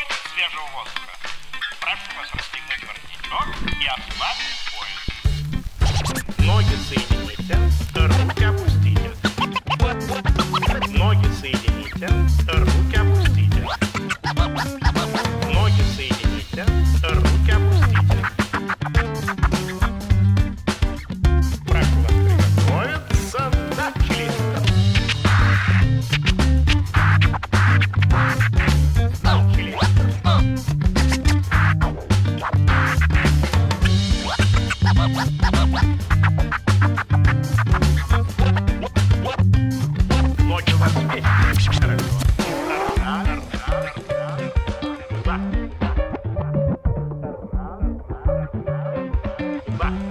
Требуется свежего воздуха. Прошу вас расстегнуть воротничок и ослабить пояс. Ноги соедините, руки опустите. Ноги соедините, руки опустите. Ноги соедините, руки опустите. Прошу вас приготовиться. Начали. Ноги у вас вместе. Хорошо. Два.